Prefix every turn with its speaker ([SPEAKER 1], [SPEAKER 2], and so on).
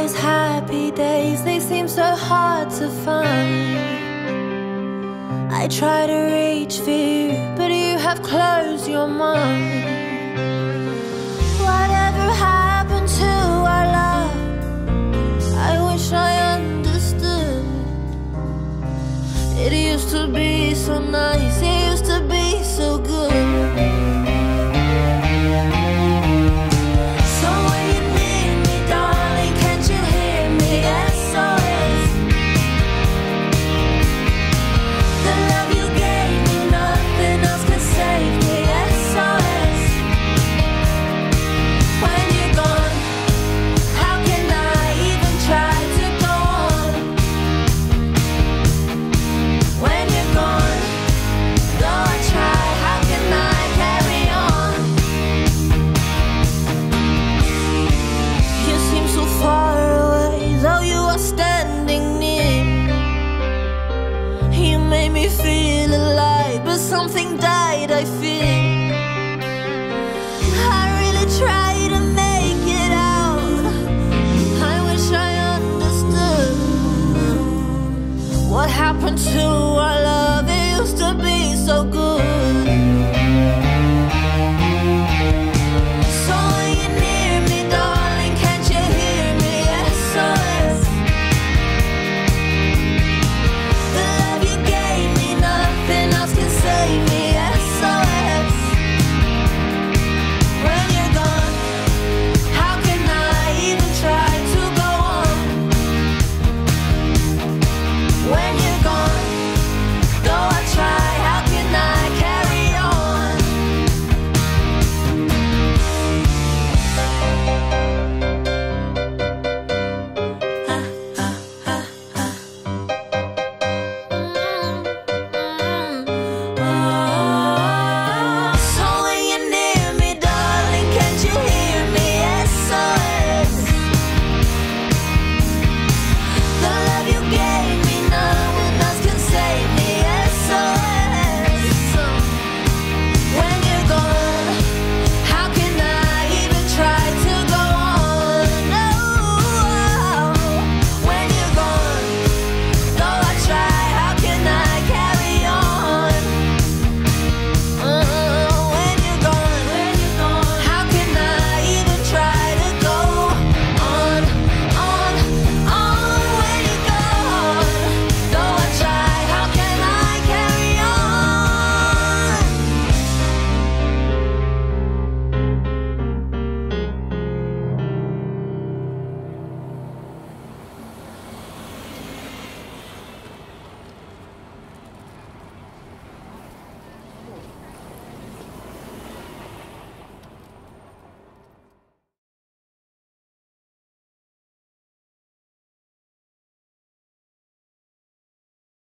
[SPEAKER 1] those happy days, they seem so hard to find. I try to reach for you, but you have closed your mind. Whatever happened to our love? I wish I understood. It used to be so nice, it used to be so good. So when you need me, darling, can't you hear me? SOS. The love you gave me, nothing else can save me. SOS. When you're gone, how can I even try to go on? When you're gone, though I try, how can I carry on? You seem so far away, though you are standing near. You made me feel alive, but something died, I fear. I really try to make it out. I wish I understood what happened to our love.